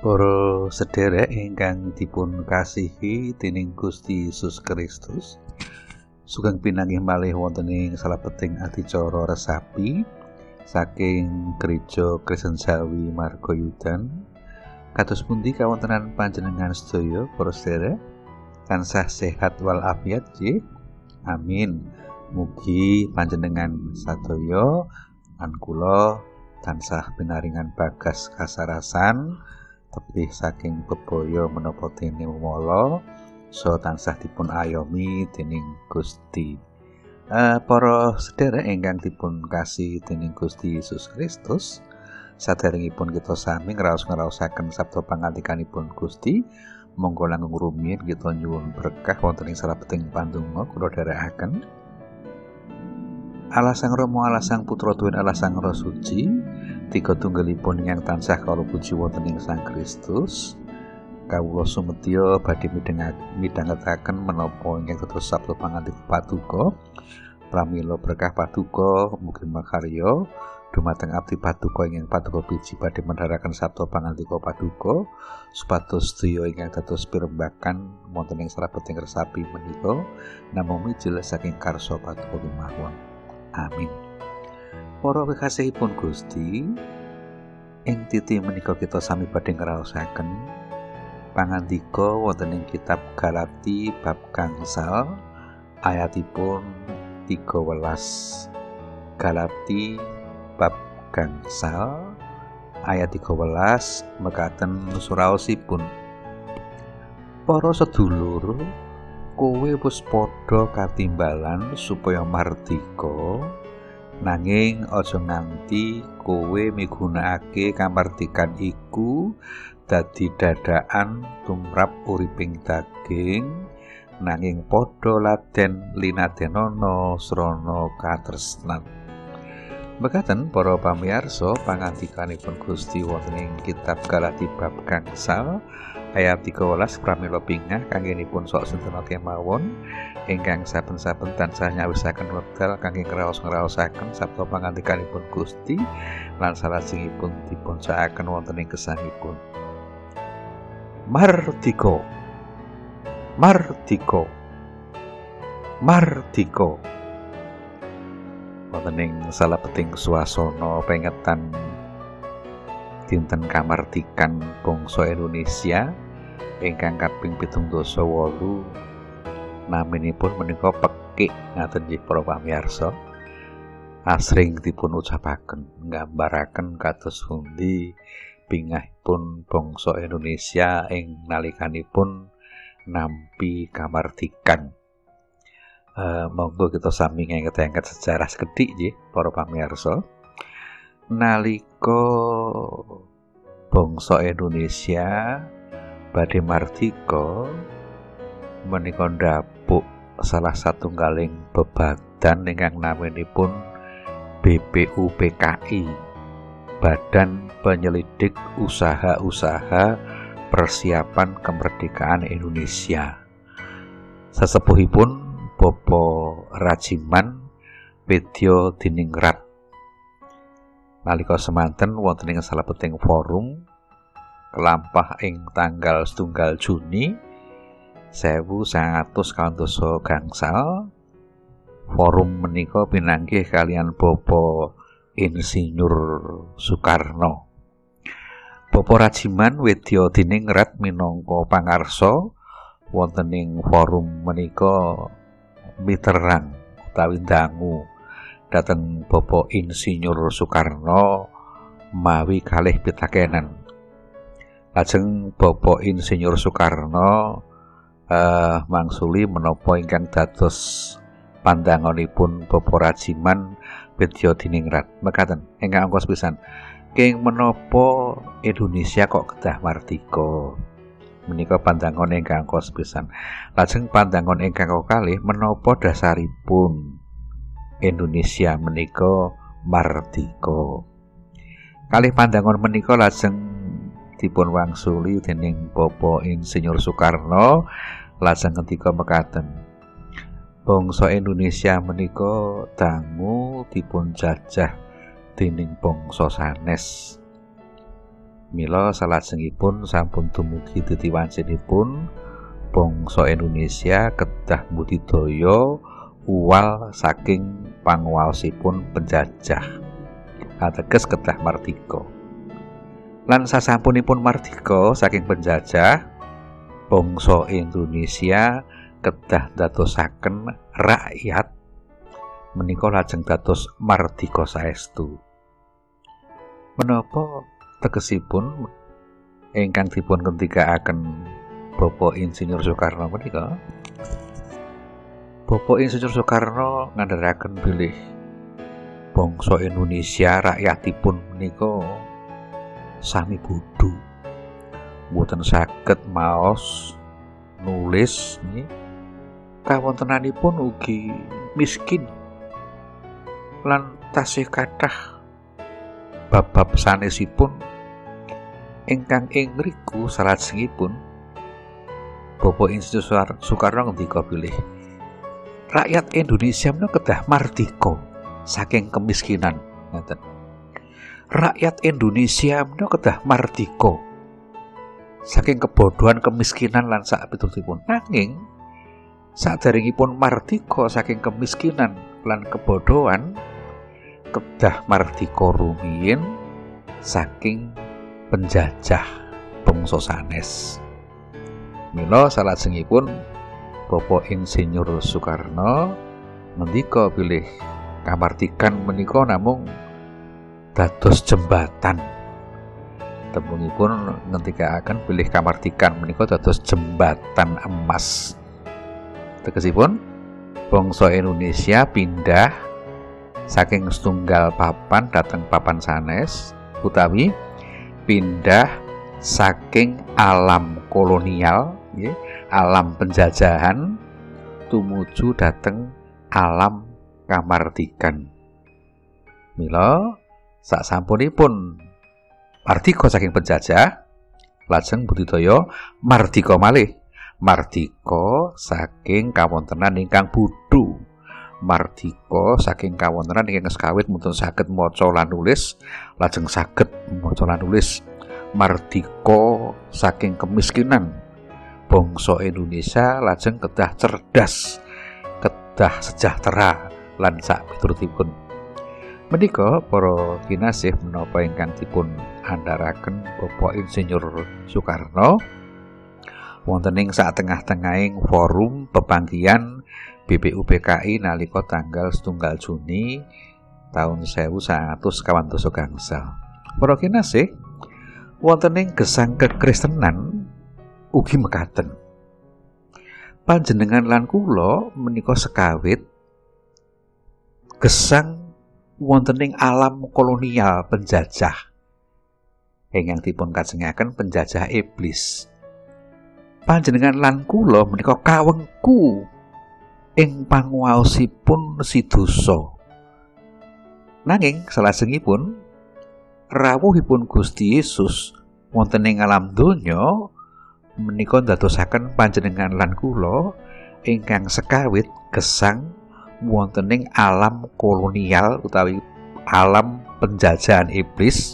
Para sedherek ingkang dipun kasihi dening Gusti Yesus Kristus, sugeng pinanggih malih wonten ing salebeting adicara resapi saking Gereja Kristen Jawi Margayudan. Kados pundi kawontenan panjenengan sedaya para sedherek? Tansah sehat walafiat nggih. Amin. Mugi panjenengan sadaya lan kula tansah pinaringan bagas kasarasan tebih saking bebaya menapa dene mala so tansah dipun ayomi dening Gusti. Para sedherek ingkang dipun kasih dening Gusti Yesus Kristus, saderengipun kita sami ngraos-ngraosaken sabda pangandikanipun Gusti, monggo langkung rumiyin kita nyuwun berkah wonten ing salebeting pandonga kula dherekaken. Allah Sang Rama, Allah Sang Putra, Tuhan Allah Sang Roh Suci, tiga tunggalipun ingkang tansah kala puji wonten ing Sang Kristus. Kawula sumedya badhe midhangetaken menapa ingkang dados sabda pangandikan Paduka. Pramila berkah Paduka mugi makarya dumateng abdi Paduka ingkang Paduka biji badhe mendharaken sabda pangandika Paduka supados sedaya ingkang dados pirembagan wonten ing salebeting resapi menika namung mijil saking karsa Paduka lumawon. Amin. Para kekasihipun Gusti, ing titi menika kita sami badhe ngraosaken pangandika wonten ing kitab Galati bab gangsal ayatipun 13. Galati bab gangsal ayat 13 mekaten suraosipun. Para sedulur, kowe wis padha katimbalan supaya mardika, nanging aja nganti kowe migunakake kamardikan iku dadi dadakan tumrap uriping daging, nanging padha laden linadenana srana katresnan. Mekaten para pamirsa pangandikanipun Gusti wonten ing kitab Galati bab gangsal ayat 13 pramila pingah kanggenipun sok sinten kemawon ingkang saben-saben tansah nyawisaken wekdal kangge ngraos-ngraosaken sabda pangandikanipun Gusti lan salajengipun dipunsakaken wonten ing gesangipun. Mardika, mardika, mardika. Wonten ing salebeting swasana pengetan dinten kamardikan bangsa Indonesia ingkang kaping 78 naminipun menika pekik ngaten nggih para pamirsa. Asring dipun ucapaken nggambaraken kados pundi pingahipun bangsa Indonesia ing nalikanipun nampi kamardikan. Monggo kita sami ngenget-enget sejarah sekedhik nggih para pamirsa. Nalika bangsa Indonesia badhe mardika menika ndapuk salah satunggaling bebadan ingkang naminipun BPUPKI, Badan Penyelidik Usaha-usaha Persiapan Kemerdekaan Indonesia. Sesepuhipun Bapak Rajiman Wedya Diningrat nalika semanten wonten ing salebeting forum kelampah ing tanggal 1 Juni 1900 gangsal. Forum menika pinanggih kalian Bapak Insinyur Soekarno. Bapak Rajiman Wedya Diningrat minangka pangarsa wonten ing forum menika miterang utawi dangu dhateng Bapak Insinyur Soekarno mawi kalih pitakenan. Lajeng Bapak Insinyur Soekarno mangsuli menapa ingkang dados pandanganipun Bapak Rajiman Wedya Diningrat. Mekaten ingkang angka sepisan, keng menapa Indonesia kok kedah mardika. Menika pandangan ingkang angka sepisan. Lajeng pandangan ingkang kalih menapa dasaripun Indonesia menika mardika. Kalih pandangan menika lajeng dipun wangsuli dening Bapak Insinyur Soekarno lajeng ngendika mekaten. Bangsa Indonesia menika dangu dipun jajah dening bangsa sanes. Mila salajengipun sampun dumugi titiwancinipun bangsa Indonesia kedah budidaya uwal saking panguwaosipun penjajah. Ateges kedah mardika. Lan sasampunipun mardika saking penjajah, bangsa Indonesia kedah dadosaken rakyat menika lajeng dados mardika saestu. Menapa tegesipun ingkang dipun ngendikaaken Bapak Insinyur Soekarno menika? Bapak Insinyur Soekarno ngandharaken bilih bangsa Indonesia rakyatipun menika sami bodho, mboten saged maos nulis nggih, kawontenanipun ugi miskin lan tasih kathah bab-bab sanesipun ingkang ing ngriku salajengipun Bapak Insinyur Soekarno ngendika bilih rakyat Indonesia menika kedah mardika saking kemiskinan. Ngoten. Rakyat Indonesia menika kedah mardika saking kebodohan, kemiskinan lan sak pitutipun. Nanging saderengipun mardika saking kemiskinan lan kebodohan, kedah mardika rumiyin saking penjajah bangsa sanes. Mila salajengipun Bapak Insinyur Soekarno ngendika bilih kamardikan menika namung dados jembatan. Tembungipun ngendikaaken bilih kamardikan menika dados jembatan emas. Tegesipun bangsa Indonesia pindah saking setunggal papan dhateng papan sanes, utawi pindah saking alam kolonial, alam penjajahan tumuju dhateng alam kamardikan. Mila sasampunipun mardika saking penjajah, lajeng budidaya mardika malih. Mardika saking kawontenan ingkang bodho, mardika saking kawontenan ingkang sekawit mboten saged maca lan nulis, lajeng saged maca lan nulis. Mardika saking kemiskinan, bangsa Indonesia lajeng kedah cerdas, kedah sejahtera lan sak piturutipun. Menika para kinasih menapa ingkang dipun andharaken Bapak Insinyur Soekarno wonten ing satengah-tengahing forum pepanggihan BPUPKI nalika tanggal 1 Juni tahun 1900 gangsal. Para kinasih, wonten ing gesang kekristenan ugi mekaten. Panjenengan lan kula menika sekawit gesang wonten ing alam kolonial penjajah ingkang dipun kajengaken penjajah iblis. Panjenengan lan kula menika kawengku ing panguwaosipun si dosa. Nanging salajengipun rawuhipun Gusti Yesus wonten ing alam donya menika ndadosaken panjenengan lan kula ingkang sekawit gesang wonten ing alam kolonial utawi alam penjajahan iblis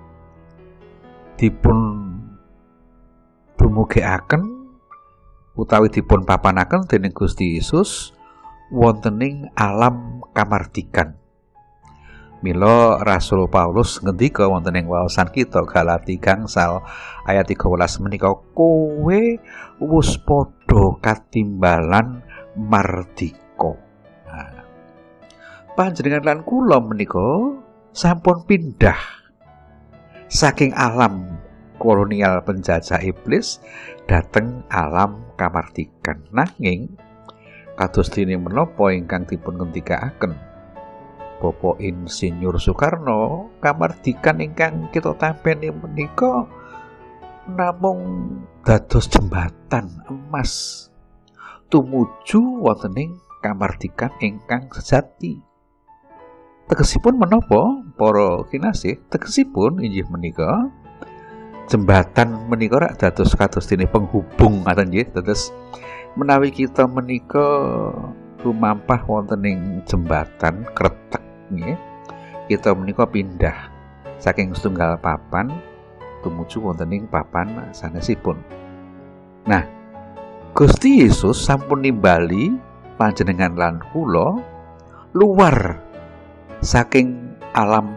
dipun dumugekaken utawi dipun papanaken dening Gusti Yesus wonten ing alam kamardikan. Mila Rasul Paulus ngendika wonten ing waosan kita Galati gangsal ayat 13 menika, kowe wis padha katimbalan mardika. Panjenengan lan kula menika sampun pindah saking alam kolonial penjajah iblis dhateng alam kamardikan. Nanging kados dene menapa ingkang dipun ngendikaaken Bapak Insinyur Soekarno, kamardikan ingkang kita tampeni menika namung dados jembatan emas tumuju wonten ing kamardikan ingkang sejati. Tegesipun menapa para kinasih? Tegesipun inggih menika jembatan menika rak dados kados dene penghubung ngaten nggih. Dados menawi kita menika lumampah wonten ing jembatan kretek nggih, kita menika pindah saking setunggal papan tumuju wonten ing papan sanesipun. Nah, Gusti Yesus sampun nimbali panjenengan lan kula luar saking alam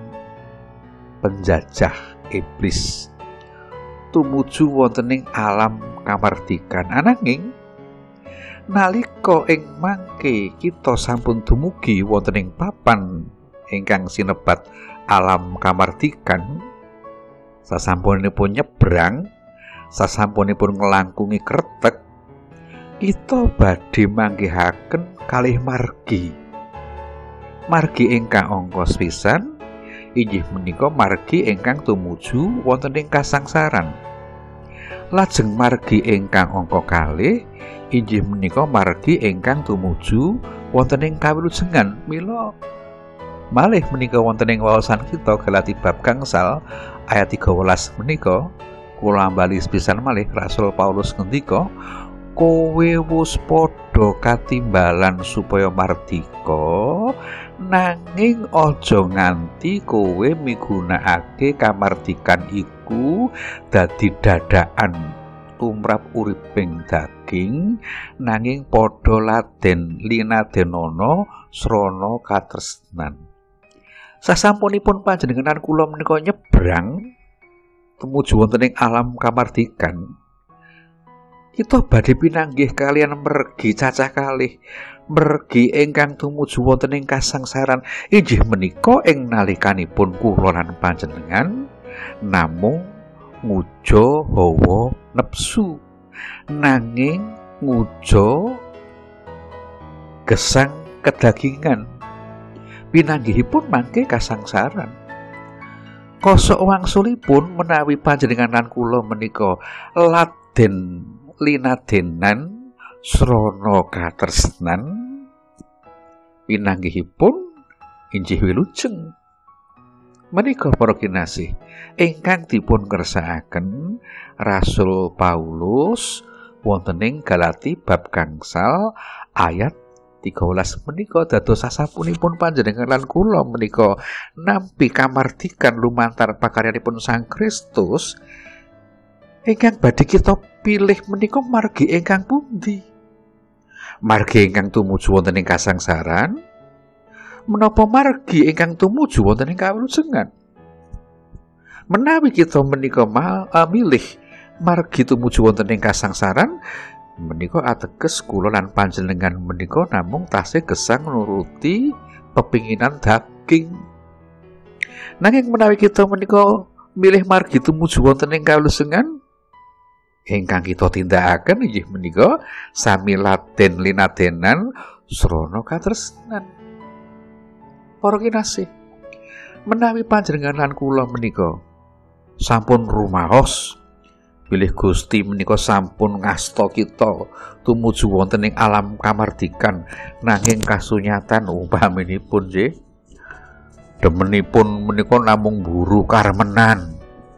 penjajah iblis tumuju wonten ing alam kamardikan. Ananging nalika ing mangke kita sampun dumugi wonten ing papan ingkang sinebat alam kamardikan, sasampunipun nyebrang, sasampunipun nglangkungi kretek, kita badhe manggihaken kalih margi. Margi ingkang angka sepisan inggih menika margi ingkang tumuju wonten ing kasangsaran. Lajeng margi ingkang angka kalih inggih menika margi ingkang tumuju wonten ing kawilujengan. Mila malih menika wonten ing waosan kita Galati bab gangsal ayat 13 menika kula bali sepisan malih Rasul Paulus ngendika, kowe wis padha katimbalan supaya mardika, nanging aja nganti kowe migunakake kamardikan iku dadi dadakan tumrap uriping daging, nanging padha laden linadenana srana katresnan. Sasampunipun panjenengan kula menika nyebrang tumuju wonten ing alam kamardikan, kita badhe pinanggih kalian mergi cacah kalih, mergi ingkang tumuju wonten ing kasangsaran. Inggih menika ing nalikanipun kula lan panjenengan namung nguja hawa nepsu, nanging nguja gesang kedagingan. Pinanggihipun mangke kasangsaran. Kosok wangsulipun menawi panjenengan lan kula menika laden linadenan srana katresnan, pinanggihipun inggih wilujeng. Menika para kinasih ingkang dipun kersakaken Rasul Paulus wonten ing Galati bab gangsal ayat 13 menika dados sasapunipun panjenengan lan kula menika nampi kamardikan lumantar pakaryanipun Sang Kristus, ingkang badhe kita pilih menika margi ingkang pundi? Margi ingkang tumuju wonten ing kasangsaran menapa margi ingkang tumuju wonten ing kawilujengan? Menawi kita menika milih margi tumuju wonten ing kasangsaran, menika ateges kula lan panjenengan menika namung tasih gesang nuruti pepinginan daging. Nanging menawi kita menika milih margi tumuju wonten ing kawilujengan, ingkang kita tindakaken inggih menika sami laden linadenan srana katresnan. Para kinasih, menawi panjenengan lan kula menika sampun rumaos bilih Gusti menika sampun ngasta kita tumuju wonten ing alam kamardikan, nanging kasunyatan umpaminipun nggih demenipun menika namung buru karmenan,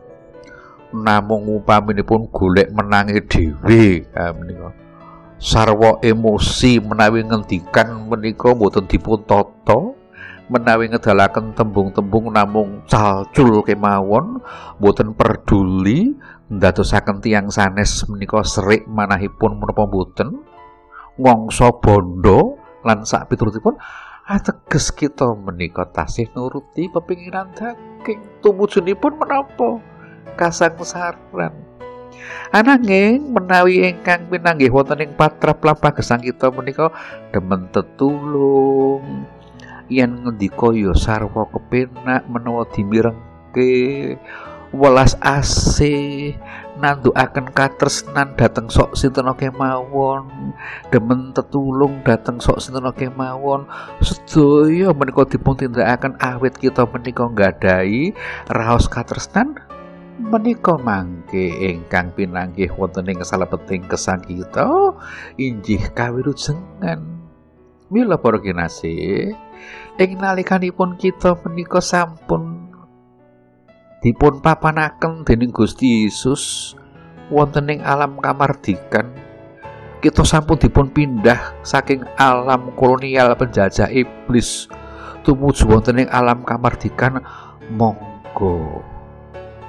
namung umpaminipun golek menange dhewe, menika sarwa emosi menawi ngendikan menika mboten dipun tata, menawi ngedalaken tembung-tembung namung calcul kemawon, boten peduli ndadosaken tiyang sanes menika serik manahipun menapa boten, ngangsa bondo lan sak piturutipun, ateges kita menika tasih nuruti pepinginan daging. Tumujunipun menapa? Kasangsaran. Ananging menawi ingkang pinanggih wonten ing patrap lampah gesang kita menika demen tetulung, yen ngendika ya sarwa kepenak menawa dimirengke, welas asih, nandukaken katresnan dhateng sok sinten kemawon, demen tetulung dhateng sok sinten kemawon, sedaya menika dipun tindakaken awit kita menika nggadahi raos katresnan, menika mangke ingkang pinanggih wonten ing salebeting gesang kita inggih kawilujengan. Mila para kinasih, ing nalikanipun kita menika sampun dipun papanaken dening Gusti Yesus wonten ing alam kamardikan, kita sampun dipun pindah saking alam kolonial penjajah iblis tumuju wonten ing alam kamardikan. Monggo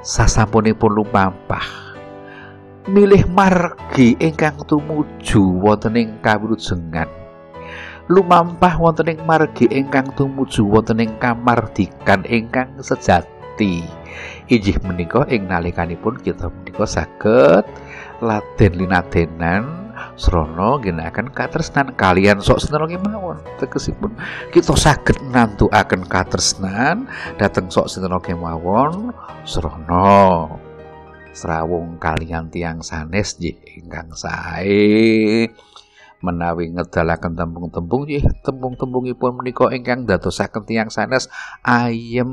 sasampunipun lumampah milih margi ingkang tumuju wonten ing kawilujengan, lumampah wonten ing margi ingkang tumuju wonten ing kamardikan ingkang sejati. Inggih menika ing nalikanipun kita menika saged laden linadenan srana ginakaken katresnan kaliyan sok sinten kemawon. Tegesipun kita saged nantukaken katresnan dhateng sok sinten kemawon srana srawung kaliyan tiyang sanes nggih ingkang sae menawi ngedalaken tembung-tembung nggih tembung-tembungipun menika ingkang dadosaken tiyang sanes ayem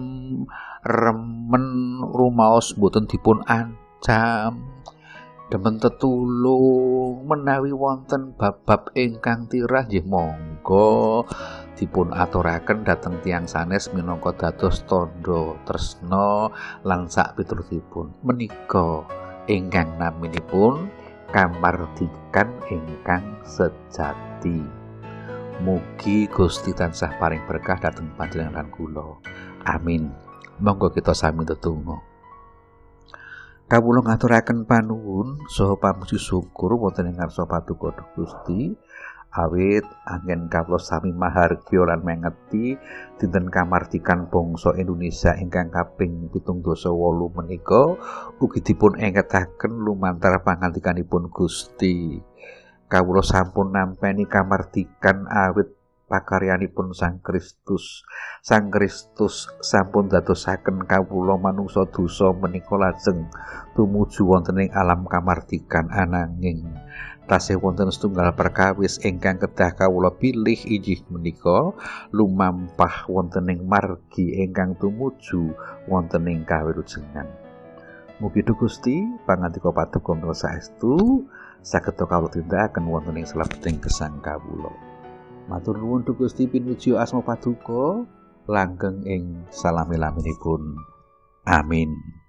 remen rumaos boten dipun ancam demen tetulung menawi wonten bab-bab ingkang tirah nggih monggo dipun aturaken dhateng tiyang sanes minangka dados tandha tresna lan sak piturutipun menika ingkang naminipun kamardikan ingkang sejati. Mugi Gusti tansah paring berkah dhateng panjenengan kula. Amin. Monggo kita sami ndedonga. Kawula ngaturaken panuwun saha pamuji syukur wonten ing ngarsa paduka Gusti awit anggen kawula sami mahargya lan mengeti dinten kamardikan bangsa Indonesia ingkang kaping 78 menika ugi dipun engketaken lumantar pangandikanipun Gusti. Kawula sampun nampi kamardikan awit pakaryanipun Sang Kristus. Sang Kristus sampun dadosaken kawula manungsa dosa menika lajeng tumuju wonten ing alam kamardikan ananging tasih wonten setunggal perkawis ingkang kedah kawula pilih inggih menika lumampah wonten ing margi ingkang tumuju wonten ing kawilujengan. Mugi Gusti pangandika paduka saestu saged kawula tindakaken wonten ing salebetning gesang kawula. Matur nuwun Gusti pinuji asma paduka langgeng ing salami-laminipun. Amin.